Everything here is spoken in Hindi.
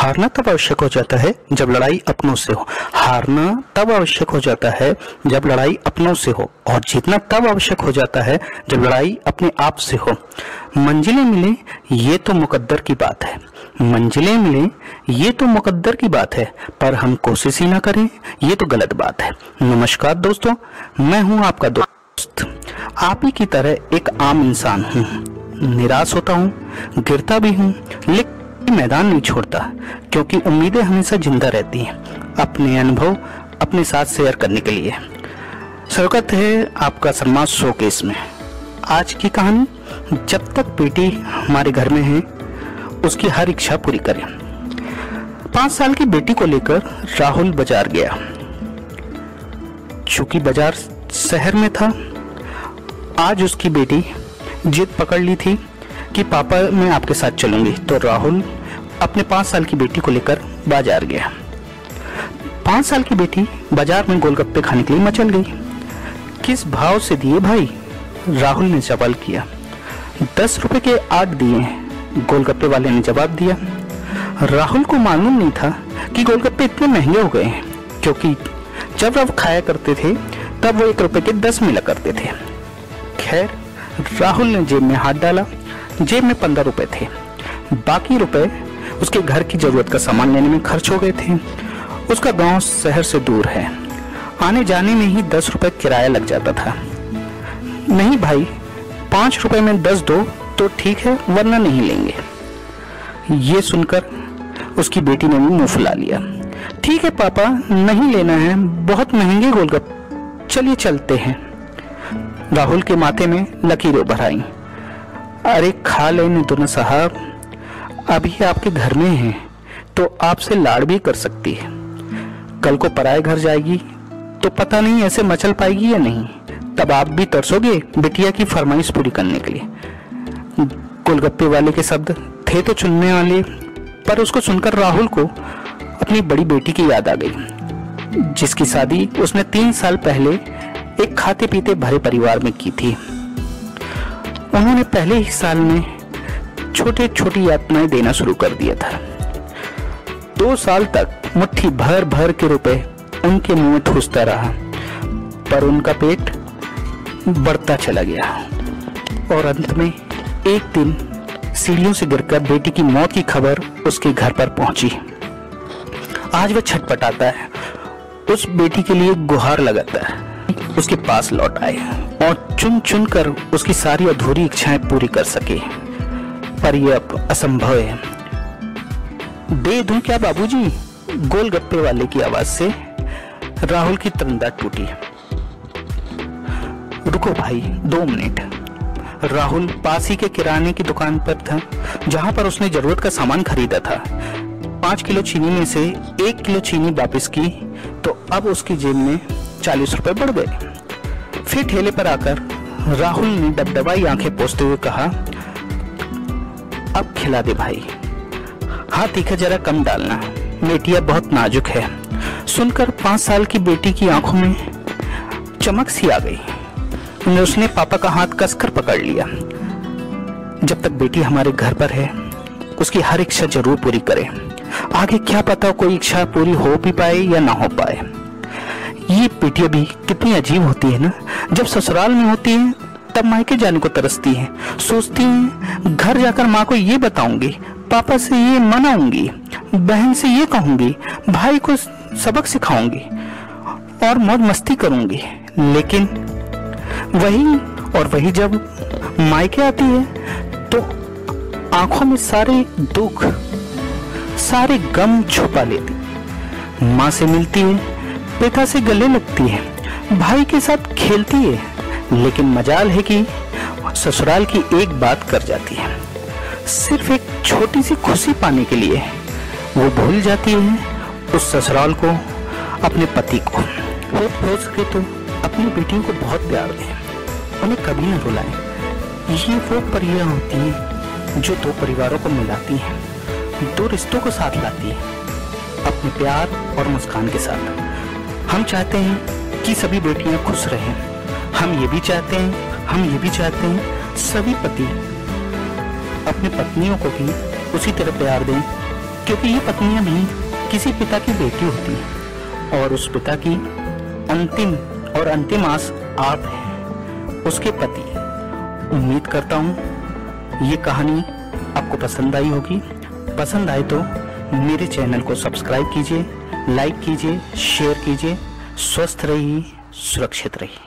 हारना तब आवश्यक हो जाता है जब लड़ाई अपनों से हो। हारना तब आवश्यक हो जाता है जब लड़ाई अपनों से हो, और जीतना तब आवश्यक हो जाता है जब लड़ाई अपने आप से हो। मंजिलें मिले ये तो मुकद्दर की बात है, मंजिलें मिले ये तो मुकद्दर की बात है, पर हम कोशिश ही ना करें ये तो गलत बात है। नमस्कार दोस्तों, मैं हूं आपका दोस्त, आप ही की तरह एक आम इंसान हूं। निराश होता हूं, गिरता भी हूं, लेकिन मैदान नहीं छोड़ता, क्योंकि उम्मीदें हमेशा जिंदा रहती हैं अपने अनुभव अपने साथ शेयर करने के लिए। स्वागत है आपका सम्मान शोकेस में। आज की कहानी, जब तक बेटी हमारे घर में है उसकी हर इच्छा पूरी करें। 5 साल की बेटी को लेकर राहुल बाजार गया। चूंकि बाजार शहर में था, आज उसकी बेटी जिद पकड़ ली थी कि पापा मैं आपके साथ चलूंगी, तो राहुल अपने 5 साल की बेटी को लेकर बाजार गया। 5 साल की बेटी बाजार में गोलगप्पे खाने के लिए मचल गई। किस भाव से दिए भाई? राहुल ने सवाल किया। 10 रुपए के 8 दिए, गोलगप्पे वाले ने जवाब दिया। राहुल को मालूम नहीं था कि गोलगप्पे इतने महंगे हो गए हैं, क्योंकि जब वह खाया करते थे तब वो 1 रुपए के 10 मिला करते थे। खैर, राहुल ने जेब में हाथ डाला। जेब में 15 रुपए थे, बाकी रुपए उसके घर की जरूरत का सामान लेने में खर्च हो गए थे। उसका गांव शहर से दूर है, आने जाने में ही 10 रुपए किराया लग जाता था। नहीं भाई, 5 रुपए में 10 दो तो ठीक है, वरना नहीं लेंगे। ये सुनकर उसकी बेटी ने भी मुंह फुला लिया। ठीक है पापा, नहीं लेना है, बहुत महंगे गोलगप्पे, चलिए चलते हैं। राहुल के माथे में लकीरें उभर आईं। अरे खा लेने दो ना साहब, अभी आपके घर में हैं तो आपसे लाड़ भी कर सकती है। कल को पराए घर जाएगी तो पता नहीं ऐसे मचल पाएगी या नहीं, तब आप भी तरसोगे बिटिया की फरमाइश पूरी करने के लिए। गोलगप्पे वाले के शब्द थे तो चुनने वाले, पर उसको सुनकर राहुल को अपनी बड़ी बेटी की याद आ गई, जिसकी शादी उसने 3 साल पहले एक खाते पीते भरे परिवार में की थी। उन्होंने पहले ही साल में छोटी छोटी यातनाएं देना शुरू कर दिया था। 2 साल तक मुट्ठी भर भर के रुपए उनके मुंह में ठूसता रहा, पर उनका पेट बढ़ता चला गया और अंत में एक दिन सीढ़ियों से गिरकर बेटी की मौत की खबर उसके घर पर पहुंची। आज वह छटपटाता है, उस बेटी के लिए गुहार लगाता है उसके पास लौट आए और चुन चुन कर उसकी सारी अधूरी इच्छाएं पूरी कर सके, पर यह अब असंभव है। दे दूं क्या बाबूजी? गोलगप्पे वाले की आवाज से राहुल की तंद्रा टूटी। रुको भाई, 2 मिनट। राहुल पास ही के किराने की दुकान पर था, जहां पर उसने जरूरत का सामान खरीदा था। 5 किलो चीनी में से 1 किलो चीनी वापस की तो अब उसकी जेब में 40 रुपए बढ़ गए। फिर ठेले पर आकर राहुल ने डबडबाई आंखें पोंछते हुए कहा, अब खिला दे भाई, हाँ तीखा जरा कम डालना, बेटिया बहुत नाजुक है। सुनकर 5 साल की बेटी की आंखों में चमक सी आ गई। उसने पापा का हाथ कसकर पकड़ लिया। जब तक बेटी हमारे घर पर है उसकी हर इच्छा जरूर पूरी करें, आगे क्या पता कोई इच्छा पूरी हो भी पाए या ना हो पाए। ये बेटियां भी कितनी अजीब होती है ना, जब ससुराल में होती है तब मायके जाने को तरसती है, सोचती है घर जाकर माँ को ये बताऊंगी, पापा से ये मनाऊंगी, बहन से ये कहूंगी, भाई को सबक सिखाऊंगी और मौज मस्ती करूंगी। लेकिन वही जब मायके आती है तो आंखों में सारे दुख सारे गम छुपा लेती। माँ से मिलती है, पिता से गले लगती है, भाई के साथ खेलती है, लेकिन मजाल है कि ससुराल की एक बात कर जाती है। सिर्फ एक छोटी सी खुशी पाने के लिए वो भूल जाती है उस ससुराल को, अपने पति को। हो सके तो अपनी बेटियों को बहुत प्यार दें, उन्हें कभी न रुलाएं। ये वो परियां होती हैं जो 2 परिवारों को मिलाती हैं, 2 रिश्तों को साथ लाती हैं, अपने प्यार और मुस्कान के साथ। हम चाहते हैं कि सभी बेटियां खुश रहें। हम ये भी चाहते हैं सभी पति अपनी पत्नियों को भी उसी तरह प्यार दें क्योंकि ये पत्नियां भी किसी पिता की बेटी होती हैं और उस पिता की अंतिम आस आप हैं, उसके पति। उम्मीद करता हूँ ये कहानी आपको पसंद आई होगी। पसंद आए तो मेरे चैनल को सब्सक्राइब कीजिए, लाइक कीजिए, शेयर कीजिए। स्वस्थ रहिए, सुरक्षित रहिए।